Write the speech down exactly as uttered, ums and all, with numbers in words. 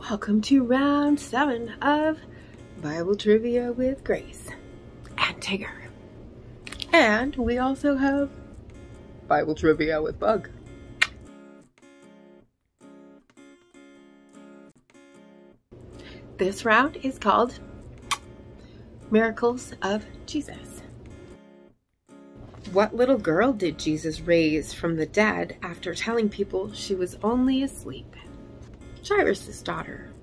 Welcome to round seven of Bible Trivia with Grace and Tigger. And we also have Bible Trivia with Bug. This round is called Miracles of Jesus. What little girl did Jesus raise from the dead after telling people she was only asleep? Jairus' daughter.